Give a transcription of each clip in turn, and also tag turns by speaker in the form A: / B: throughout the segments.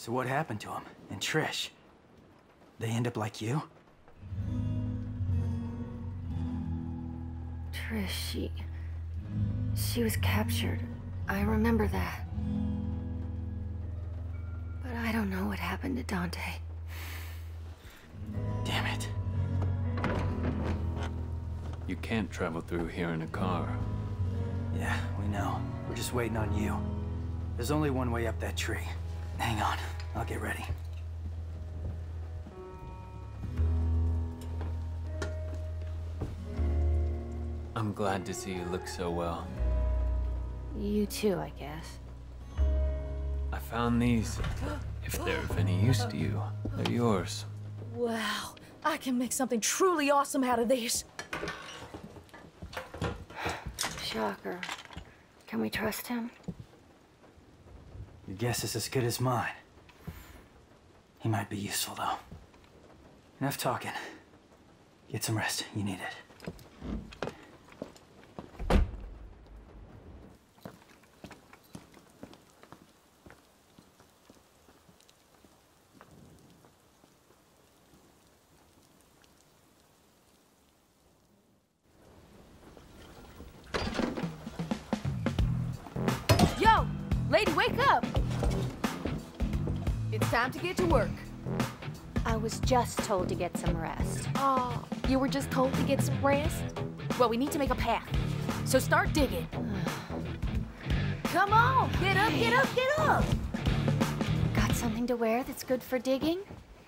A: So what happened to him? And Trish? They end up like you?
B: Trish, she was captured. I remember that. But I don't know what happened to Dante.
A: Damn it.
C: You can't travel through here in a car.
A: Yeah, we know. We're just waiting on you. There's only one way up that tree. Hang on, I'll get ready.
C: I'm glad to see you look so well.
B: You too, I guess.
C: I found these. If they're of any use to you, they're yours.
D: Wow, I can make something truly awesome out of these.
B: Shocker. Can we trust him?
A: Your guess is as good as mine. He might be useful, though. Enough talking. Get some rest. You need it.
D: Yo, lady, wake up! It's time to get to work.
B: I was just told to get some rest.
D: Oh, you were just told to get some rest? Well, we need to make a path. So start digging. Come on, get up, get up, get up!
B: Got something to wear that's good for digging?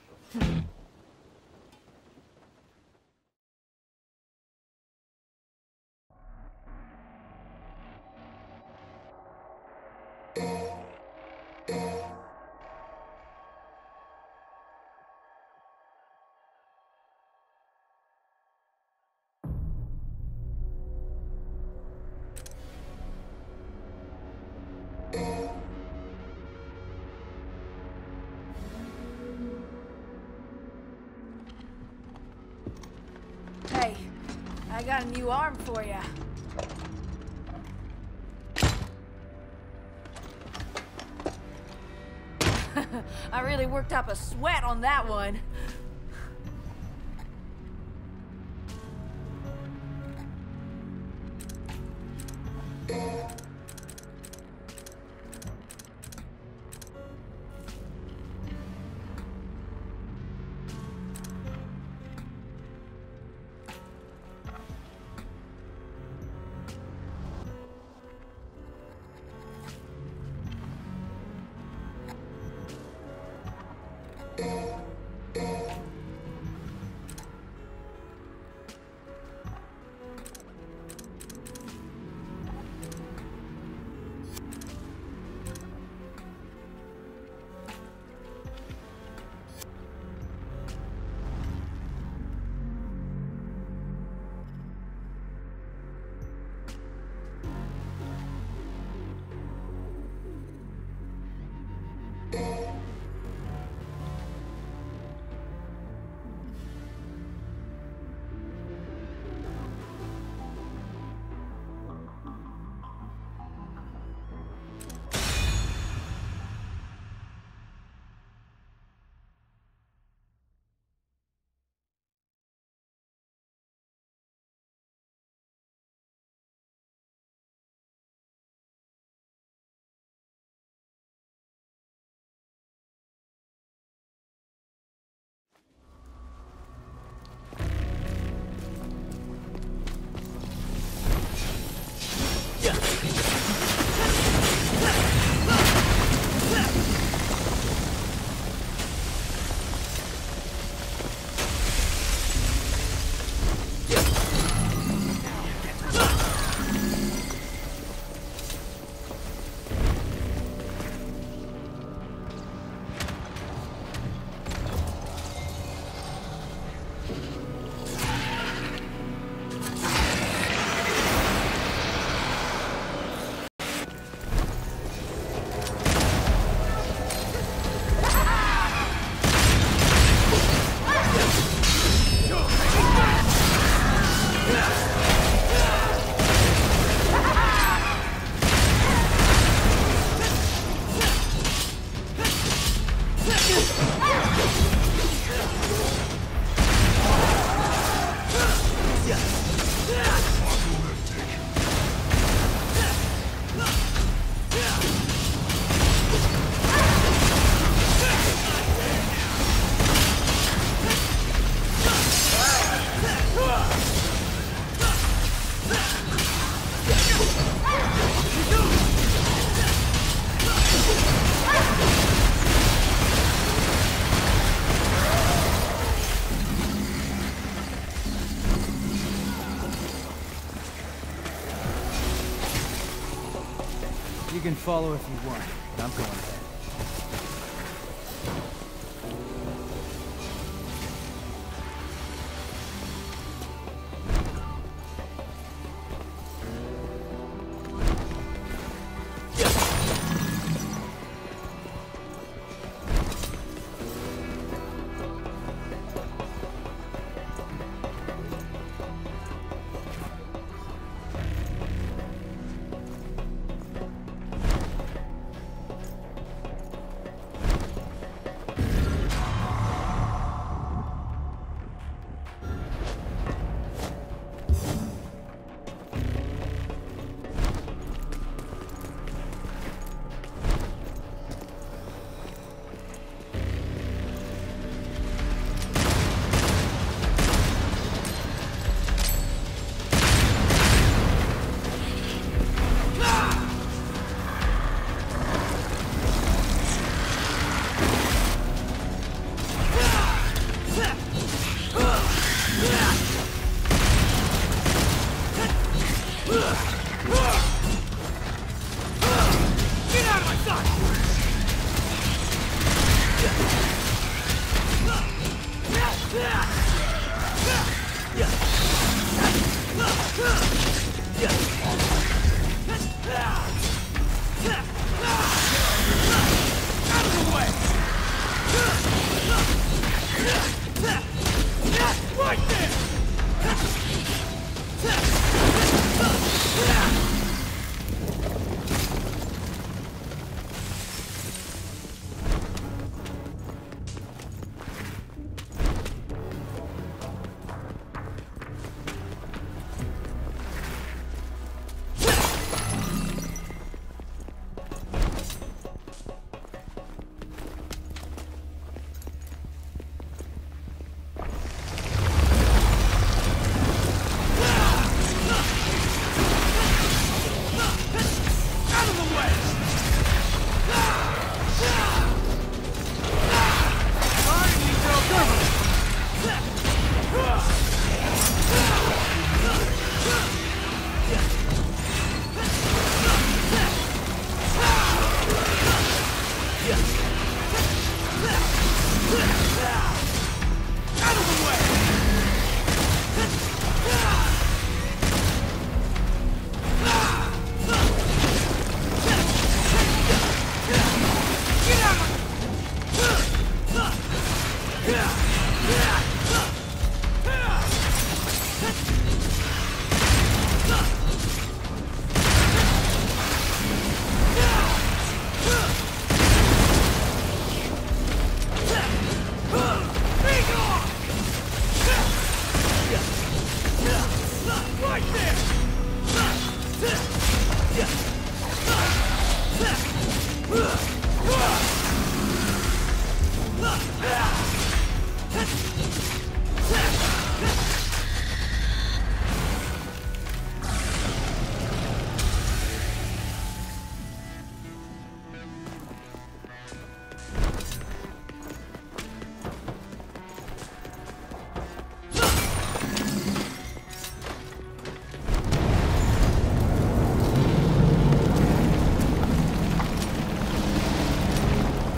D: Hey, I got a new arm for you. I really worked up a sweat on that one.
A: follow if you want. I'm going ahead.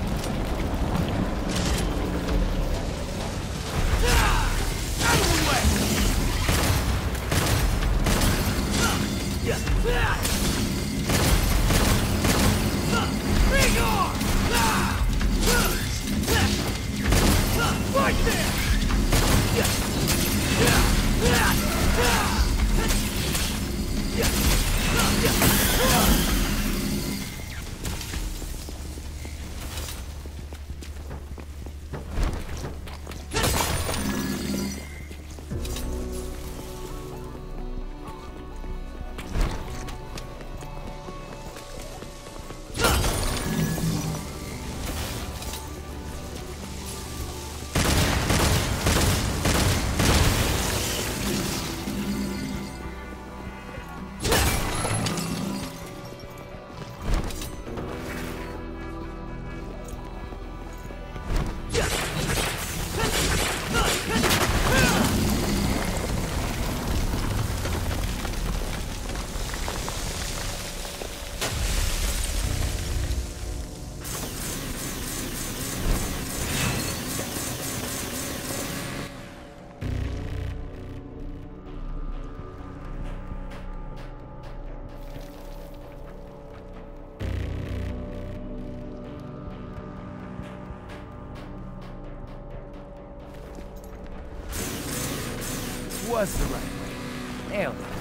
E: Out of the way!
A: was the right way. Nailed it.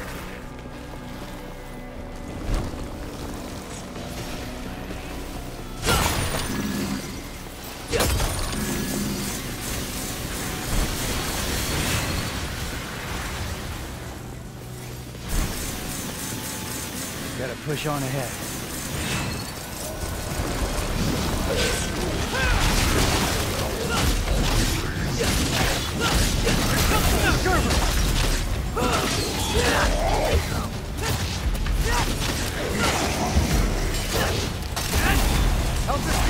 A: Gotta push on ahead. Help us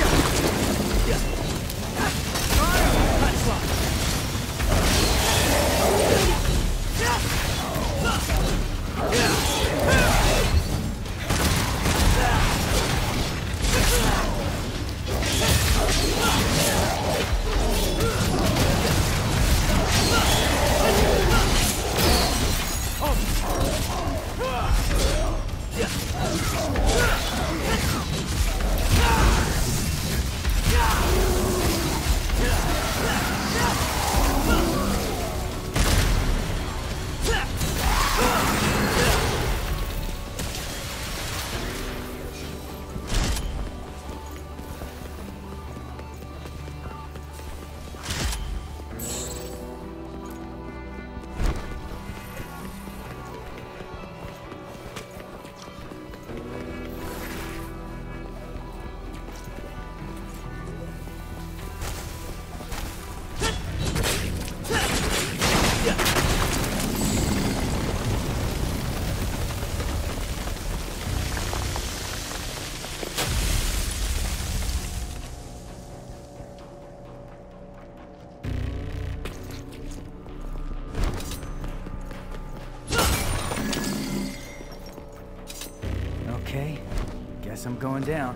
A: Okay, guess I'm going down.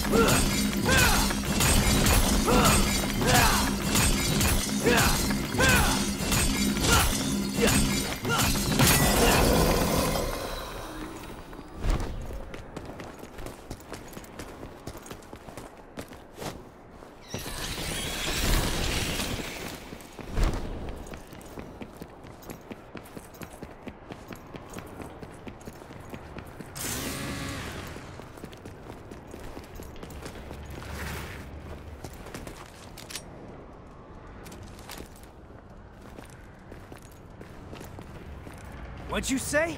E: What'd you say?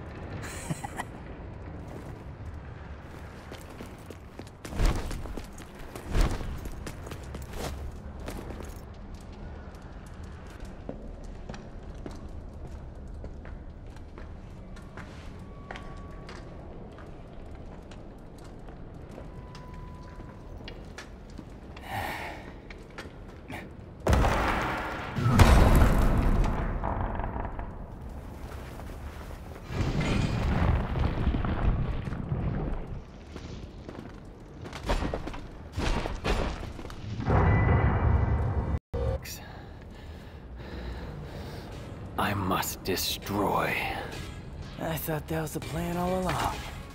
C: I must destroy.
A: I thought that was the plan all along.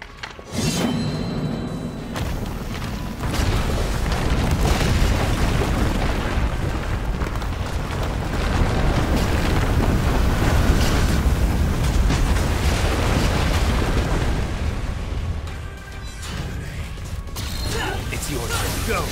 E: It's your turn. Go.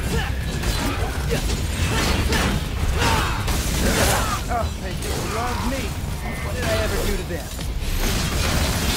A: Oh, they just love me. What did I ever do to them?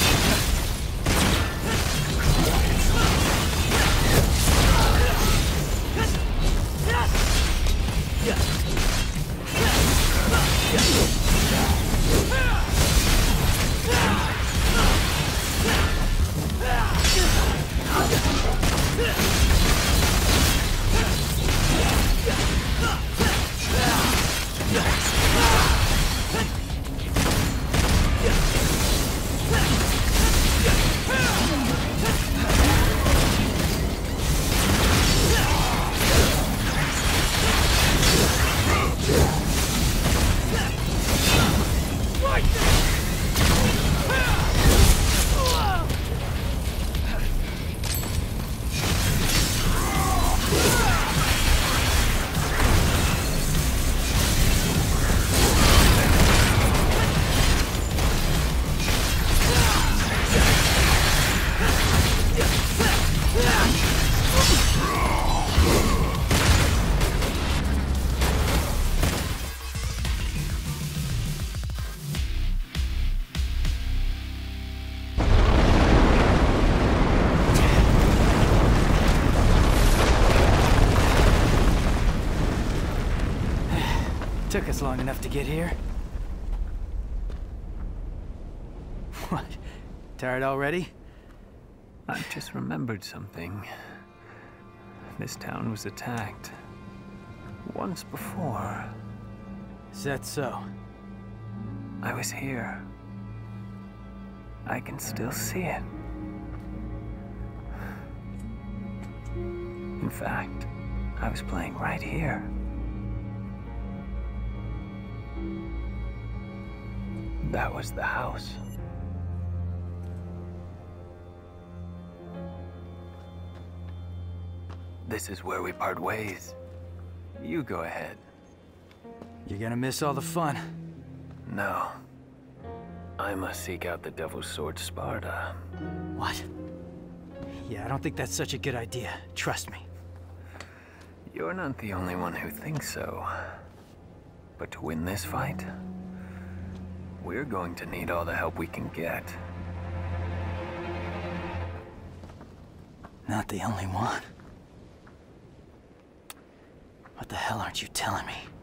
A: Took us long enough to get here. What? Tired already?
C: I just remembered something. This town was attacked. Once before.
A: Is that so?
C: I was here. I can still see it. In fact, I was playing right here. That was the house. This is where we part ways. You go ahead.
A: You're gonna miss all the fun.
C: No. I must seek out the Devil's Sword Sparda.
A: What? Yeah, I don't think that's such a good idea. Trust me.
C: You're not the only one who thinks so. But to win this fight, we're going to need all the help we can get.
A: Not the only one. What the hell aren't you telling me?